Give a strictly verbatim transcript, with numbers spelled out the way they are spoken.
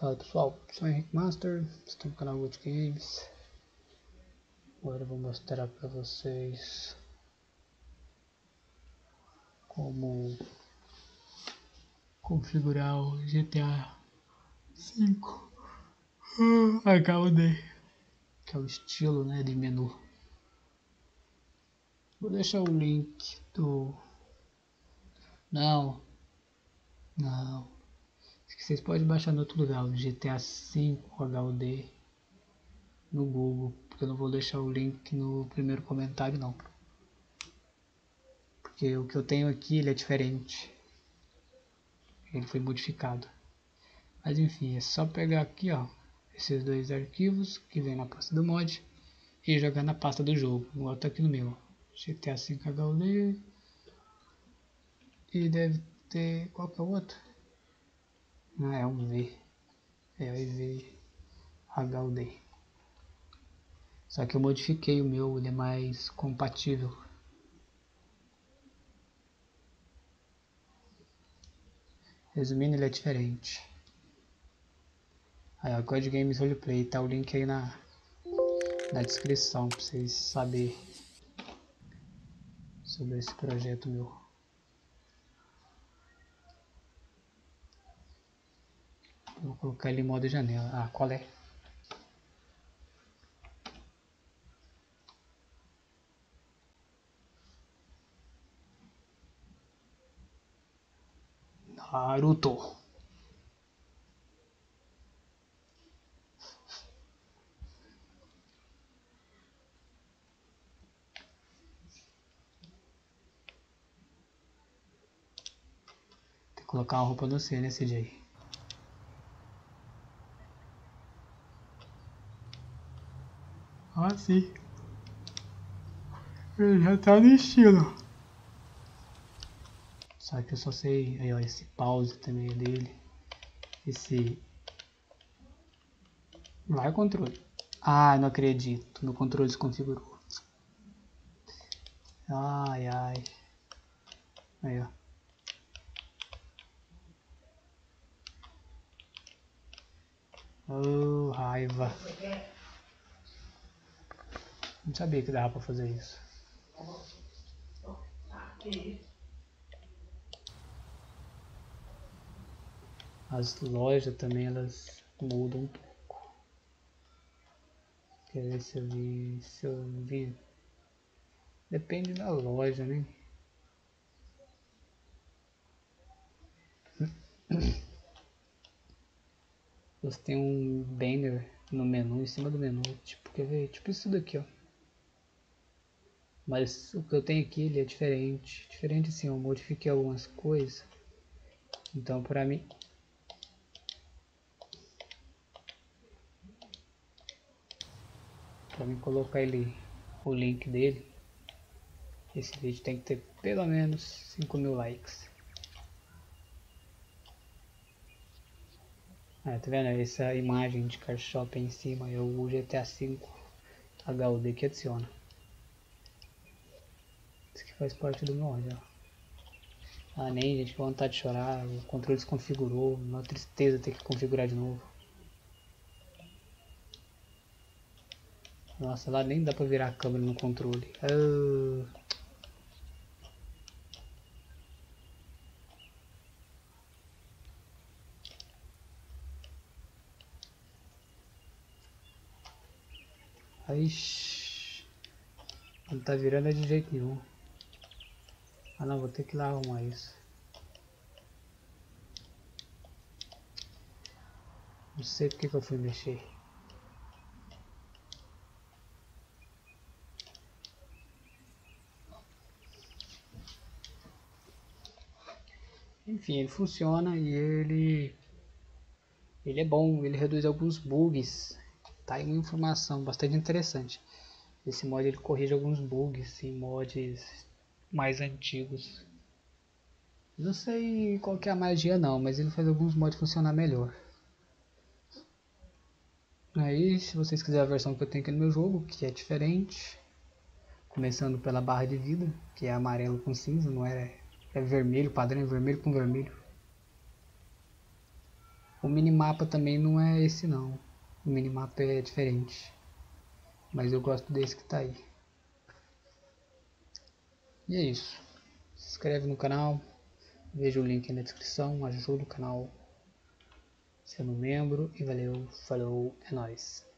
Fala pessoal, sou o Henrique Master, estou no canal Good Games. Agora eu vou mostrar para vocês como configurar o G T A cinco H U D, que é o estilo, né, de menu. Vou deixar o link do... Não, não. Vocês podem baixar no outro lugar, o G T A cinco H U D no Google, porque eu não vou deixar o link no primeiro comentário não. Porque o que eu tenho aqui ele é diferente. Ele foi modificado. Mas enfim, é só pegar aqui, ó, esses dois arquivos que vem na pasta do mod e jogar na pasta do jogo. Igual tá aqui no meu, G T A cinco H U D. E deve ter... qual que é o outro? Ah, é um V. É o I V H U D. Só que eu modifiquei o meu, ele é mais compatível. Resumindo, ele é diferente. Aí, ó, Code Games Roleplay, tá o link aí na, na descrição pra vocês saberem sobre esse projeto meu. Vou colocar ele em modo janela. Ah, qual é? Naruto. Tem que colocar uma roupa no C, né, C J? Ah, sim. Ele já tá no estilo. Só que eu só sei... Aí, ó, esse pause também é dele. Esse... Vai o controle. Ah, não acredito. Meu controle desconfigurou. Ai, ai. Aí, ó. Oh, raiva. Não sabia que dava pra fazer isso. As lojas também, elas mudam um pouco. Quer ver se eu vi... Se eu vi... Depende da loja, né? Você tem um banner no menu, em cima do menu, tipo, quer ver? Tipo isso daqui, ó. Mas o que eu tenho aqui, ele é diferente. Diferente assim, eu modifiquei algumas coisas. Então, pra mim... Pra mim colocar ele, o link dele, esse vídeo tem que ter pelo menos cinco mil likes. Ah, tá vendo? Essa imagem de car shop em cima é o G T A cinco H U D que adiciona. Isso aqui faz parte do mod, ó. Ah, nem, gente, com vontade de chorar, o controle desconfigurou, uma tristeza ter que configurar de novo. Nossa, lá nem dá pra virar a câmera no controle. Ah. Ixi, não tá virando é de jeito nenhum. Ah não, vou ter que ir lá arrumar isso. Não sei porque que eu fui mexer. Enfim, ele funciona e ele ele é bom, ele reduz alguns bugs. Tá aí uma informação bastante interessante. Esse mod ele corrige alguns bugs em mods mais antigos. Não sei qual que é a magia não, mas ele faz alguns mods funcionar melhor. Aí, se vocês quiserem a versão que eu tenho aqui no meu jogo, que é diferente, começando pela barra de vida, que é amarelo com cinza, não é, é vermelho, padrão é vermelho com vermelho. O minimapa também não é esse não. O minimapa é diferente. Mas eu gosto desse que tá aí. E é isso. Se inscreve no canal. Veja o link na descrição. Ajuda o canal sendo membro. E valeu, falou, é nóis.